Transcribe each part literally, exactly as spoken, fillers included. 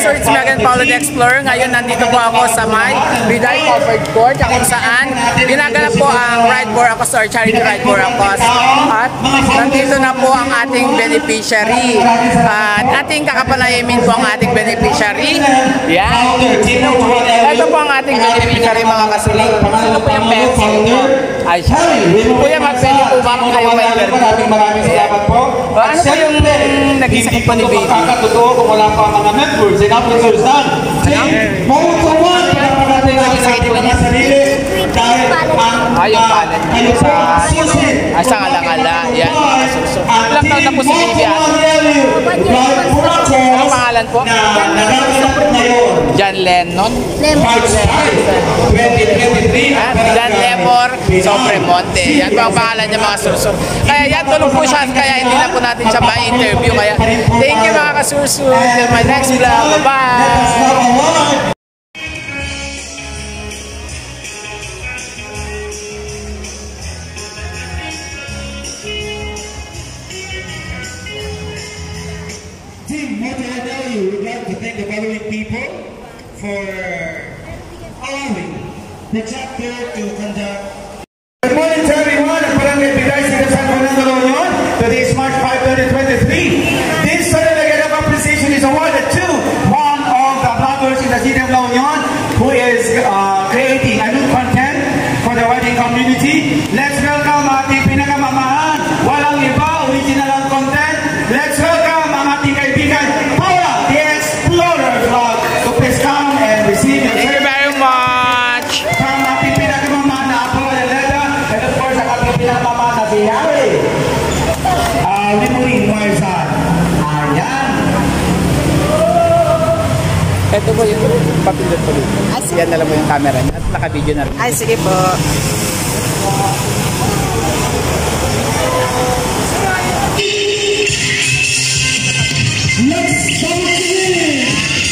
kasursur, it's me again, Paulo the Explorer. Ngayon, nandito po ako sa may Biday Covered Court, kung saan ginaganap po ang Ride for Akos or Charity Ride for Akos. At nandito na po ang ating beneficiary. At ating kakapalayamin po ang ating beneficiary. Yan. Ito po ang ating beneficiary, mga kasuling. Sino po yung pencil? Ay, siya. Kuya, magpili po ba kung kayo may interview? Maraming salamat po. Ano po yung naging sakit po ni Baby? Kakatotoo kung wala pa mga members. Enough is your son. Mount to one. Pinaparating natin sa ating mga sarili. Dahil ang ay, yung palate. Ay, sa alangala. Yan. Ilang taon na po si Baby at? Anong pangalan po? John Lennon? John Lemar Sobremonte. Yan po ang pangalan niya, mga sursur. Kaya yan, tulong po siya. Kaya hindi na po natin siya ma-interview. Kaya thank you, mga kasursur. Till my next vlog. Bye-bye! Team, what I tell you, we'd like to thank the following people for allowing the chapter to conduct. Good morning to everyone at Barangay Biday, City of San Fernando, La Union. Today is March fifth, twenty twenty-three. This certificate of appreciation is awarded to one of the bloggers in the City of La Union who is uh, creating a new content for the wedding community. Let's welcome ating pinakamamahan, walang iba, original ang content. Let's welcome ang ating kaibigan, Paula, the Explorer vlog. So please come and receive your thank you very much. From ating pinakamamahan na Paula de Leda, and of course, ang ating pinakamamahan na si Harry. Uh, Limurin Marsan. Ayan. Ito po yung papindot po dito. Yan na lang mo yung camera niya at naka-video na rin. Ay, sige po. Let's go again.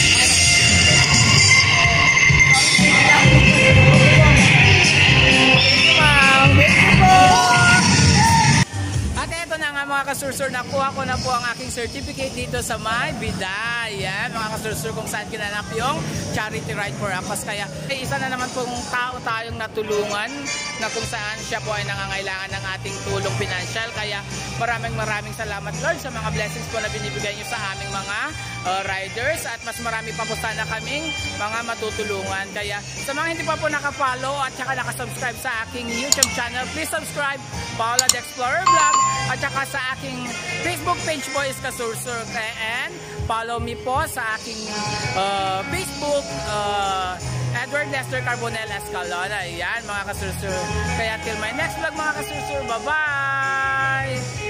At eto na nga, mga kasursur, nakuha ko na po ang aking certificate dito sa may Biday. Yan, mga kasursur, kung saan kinanap yung Charity Ride for Akos. Kaya eh, isa na naman pong tao tayong natulungan na kung saan siya po ay nangangailangan ng ating tulong pinansyal. Kaya maraming maraming salamat, Lord, sa mga blessings po na binibigay niyo sa aming mga uh, riders. At mas marami pa po sana kaming mga matutulungan. Kaya sa mga hindi pa po nakafollow at saka nakasubscribe sa aking YouTube channel, please subscribe, Paula the Explorer Vlog. At saka sa aking Facebook page po is Kasursur. And follow me po sa aking uh, Facebook, uh, Edward Lester Carbonell Escalona. Ayan, mga kasursur. Kaya till my next vlog, mga kasursur. Bye-bye!